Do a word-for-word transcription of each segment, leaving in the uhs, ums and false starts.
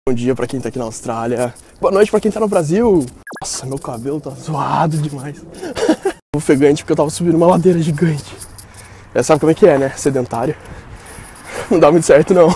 Bom dia pra quem tá aqui na Austrália. Boa noite pra quem tá no Brasil. Nossa, meu cabelo tá zoado demais. Ofegante porque eu tava subindo uma ladeira gigante. Já sabe como é que é, né? Sedentário. Não dá muito certo, não.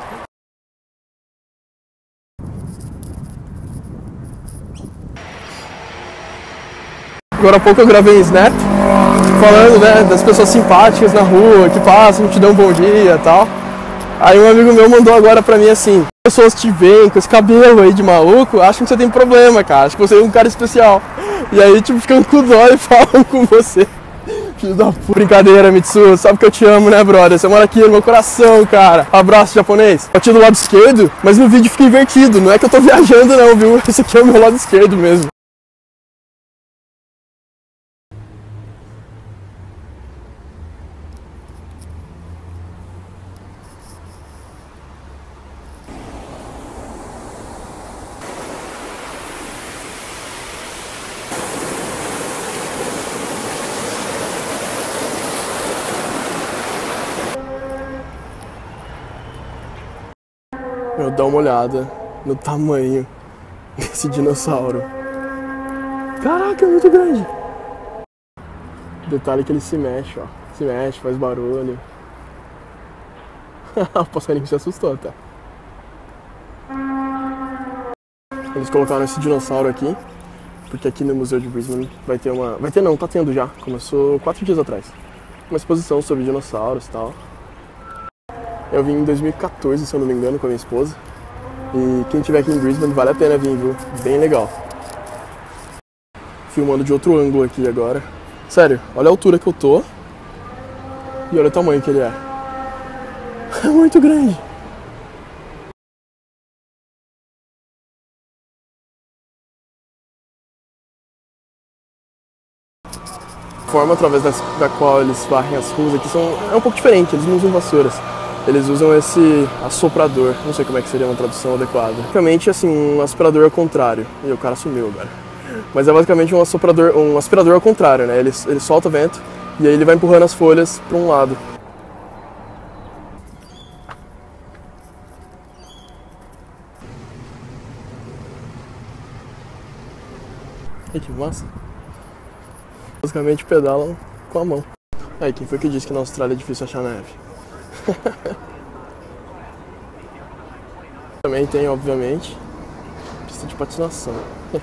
Agora há pouco eu gravei um snap falando, né, das pessoas simpáticas na rua que passam, te dão um bom dia e tal. Aí um amigo meu mandou agora pra mim assim: pessoas te veem com esse cabelo aí de maluco, acham que você tem problema, cara, acham que você é um cara especial. E aí, tipo, ficam com dó e falam com você. Filho da puta. Brincadeira, Mitsu, sabe que eu te amo, né, brother? Você mora aqui no meu coração, cara. Abraço, japonês. Eu tinha do lado esquerdo, mas no vídeo fica invertido. Não é que eu tô viajando, não, viu? Esse aqui é o meu lado esquerdo mesmo. Eu dou uma olhada no tamanho desse dinossauro. Caraca, é muito grande. Detalhe que ele se mexe, ó. Se mexe, faz barulho. O passarinho se assustou até. Eles colocaram esse dinossauro aqui, porque aqui no Museu de Brisbane vai ter uma... Vai ter não, tá tendo já. Começou quatro dias atrás. Uma exposição sobre dinossauros e tal. Eu vim em dois mil e quatorze, se eu não me engano, com a minha esposa. E quem estiver aqui em Brisbane, vale a pena vir, viu? Bem legal. Filmando de outro ângulo aqui agora. Sério, olha a altura que eu tô. E olha o tamanho que ele é. É muito grande. A forma através das, da qual eles varrem as ruas aqui são, é um pouco diferente. Eles não usam vassouras. Eles usam esse assoprador, não sei como é que seria uma tradução adequada. Basicamente, assim, um aspirador ao contrário. E o cara sumiu agora. Mas é basicamente um assoprador, um aspirador ao contrário, né? Ele, ele solta o vento e aí ele vai empurrando as folhas para um lado. Ai, que massa. Basicamente pedalam com a mão. Aí, quem foi que disse que na Austrália é difícil achar neve? Também tem, obviamente, pista de patinação.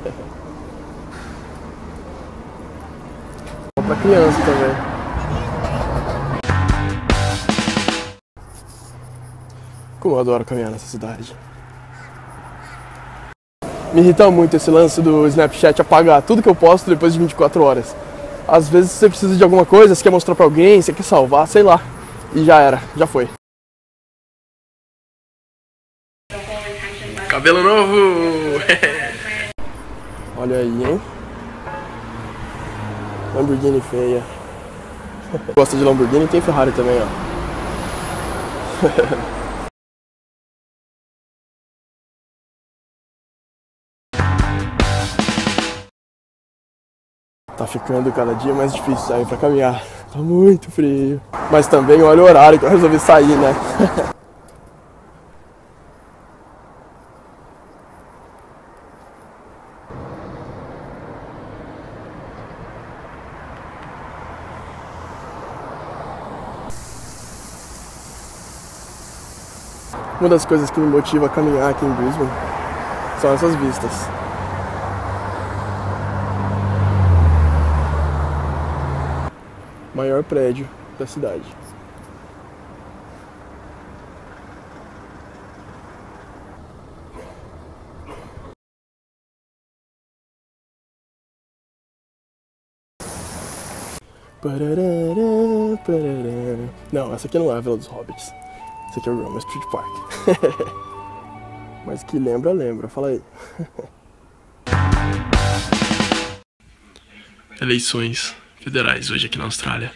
Pra criança também. Como eu adoro caminhar nessa cidade. Me irrita muito esse lance do Snapchat apagar tudo que eu posto depois de vinte e quatro horas. Às vezes você precisa de alguma coisa, você quer mostrar pra alguém, você quer salvar, sei lá. E já era, já foi. Cabelo novo! Olha aí, hein? Lamborghini feia. Gosta de Lamborghini e tem Ferrari também, ó. Tá ficando cada dia mais difícil sair pra caminhar. Tá muito frio. Mas também olha o horário que eu resolvi sair, né? Uma das coisas que me motiva a caminhar aqui em Brisbane são essas vistas. Maior prédio da cidade. Não, essa aqui não é a Vila dos Hobbits. Esse aqui é o Roma Street Park. Mas que lembra, lembra. Fala aí. Eleições federais hoje aqui na Austrália.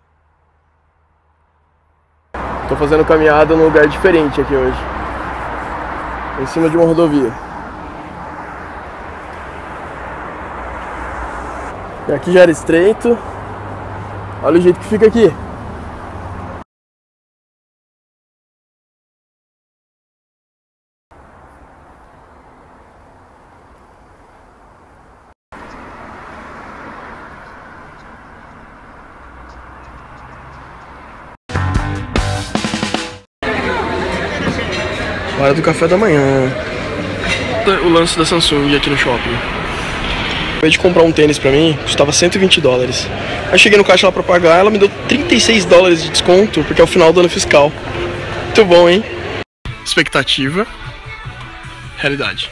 Tô fazendo caminhada num lugar diferente aqui hoje. em cima de uma rodovia. E aqui já era estreito. Olha o jeito que fica aqui. Hora do café da manhã. O lance da Samsung aqui no shopping. Acabei de comprar um tênis pra mim, custava cento e vinte dólares. Aí cheguei no caixa lá pra pagar, ela me deu trinta e seis dólares de desconto, porque é o final do ano fiscal. Muito bom, hein? Expectativa, realidade.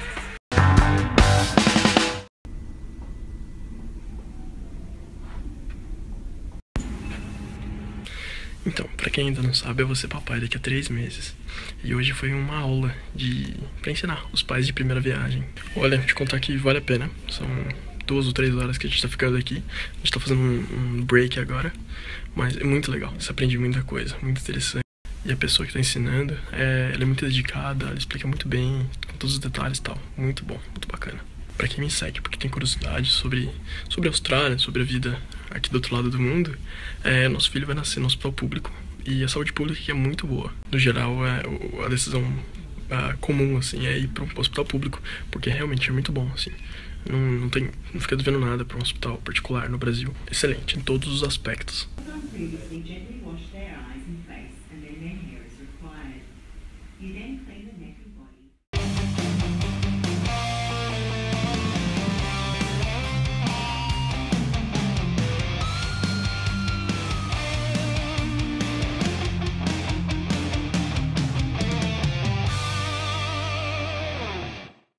Então, pra quem ainda não sabe, eu vou ser papai daqui a três meses. E hoje foi uma aula de... pra ensinar os pais de primeira viagem. Olha, te contar que vale a pena. São duas ou três horas que a gente tá ficando aqui. A gente tá fazendo um, um break agora. Mas é muito legal, você aprende muita coisa, muito interessante. E a pessoa que tá ensinando, é, ela é muito dedicada, ela explica muito bem, com todos os detalhes e tal. Muito bom, muito bacana. Pra quem me segue, porque tem curiosidade sobre, sobre a Austrália, sobre a vida aqui do outro lado do mundo, é, nosso filho vai nascer no hospital público. E a saúde pública aqui é muito boa. No geral, é, a decisão a, comum assim, é ir para um hospital público, porque realmente é muito bom. Assim. Não, não, tem, não fica devendo nada para um hospital particular no Brasil. Excelente, em todos os aspectos. You then